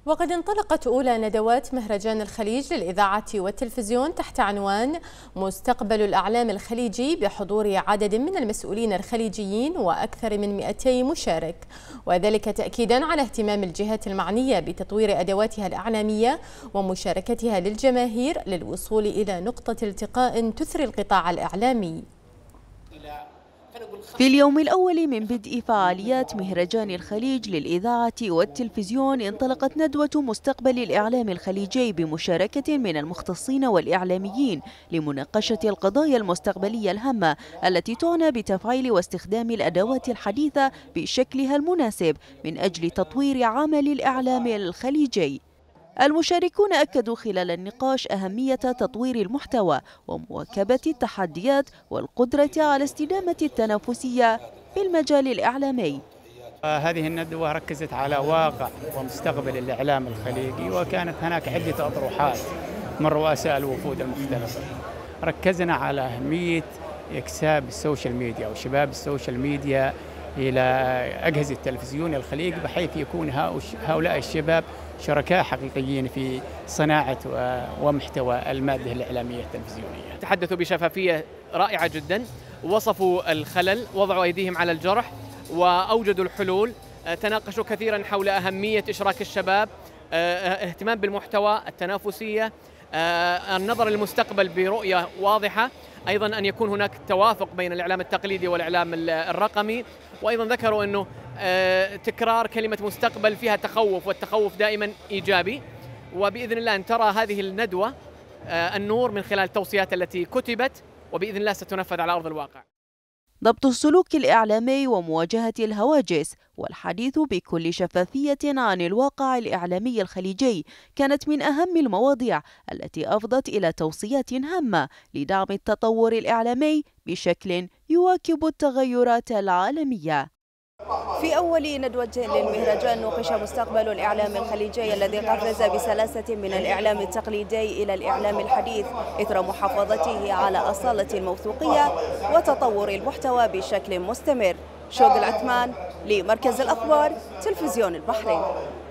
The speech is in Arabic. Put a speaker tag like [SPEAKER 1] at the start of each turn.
[SPEAKER 1] وقد انطلقت أولى ندوات مهرجان الخليج للإذاعة والتلفزيون تحت عنوان مستقبل الإعلام الخليجي بحضور عدد من المسؤولين الخليجيين وأكثر من 200 مشارك، وذلك تأكيدا على اهتمام الجهات المعنية بتطوير أدواتها الإعلامية ومشاركتها للجماهير للوصول إلى نقطة التقاء تثري القطاع الإعلامي.
[SPEAKER 2] في اليوم الأول من بدء فعاليات مهرجان الخليج للإذاعة والتلفزيون انطلقت ندوة مستقبل الإعلام الخليجي بمشاركة من المختصين والإعلاميين لمناقشة القضايا المستقبلية الهامة التي تعنى بتفعيل واستخدام الأدوات الحديثة بشكلها المناسب من أجل تطوير عمل الإعلام الخليجي. المشاركون أكدوا خلال النقاش أهمية تطوير المحتوى ومواكبة التحديات والقدرة على استدامة التنافسية في المجال الإعلامي.
[SPEAKER 3] هذه الندوة ركزت على واقع ومستقبل الإعلام الخليجي، وكانت هناك عدة أطروحات من رؤساء الوفود المختلفة. ركزنا على أهمية إكساب السوشيال ميديا وشباب السوشيال ميديا إلى أجهزة التلفزيون الخليج، بحيث يكون هؤلاء الشباب شركاء حقيقيين في صناعة ومحتوى المادة الإعلامية التلفزيونية.
[SPEAKER 4] تحدثوا بشفافية رائعة جدا، وصفوا الخلل، وضعوا أيديهم على الجرح وأوجدوا الحلول، تناقشوا كثيرا حول أهمية إشراك الشباب، اهتمام بالمحتوى، التنافسية، النظر للمستقبل برؤية واضحة، أيضا أن يكون هناك توافق بين الإعلام التقليدي والإعلام الرقمي. وأيضا ذكروا أنه تكرار كلمة مستقبل فيها تخوف، والتخوف دائما إيجابي، وبإذن الله أن ترى هذه الندوة النور من خلال التوصيات التي كتبت، وبإذن الله ستنفذ على أرض الواقع.
[SPEAKER 2] ضبط السلوك الإعلامي ومواجهة الهواجس والحديث بكل شفافية عن الواقع الإعلامي الخليجي كانت من أهم المواضيع التي أفضت إلى توصيات هامة لدعم التطور الإعلامي بشكل يواكب التغيرات العالمية. في أول ندوة للمهرجان نوقش مستقبل الإعلام الخليجي الذي قفز بسلاسة من الإعلام التقليدي إلى الإعلام الحديث إثر محافظته على أصالة الموثوقية وتطور المحتوى بشكل مستمر. شوق العثمان لمركز الأخبار تلفزيون البحرين.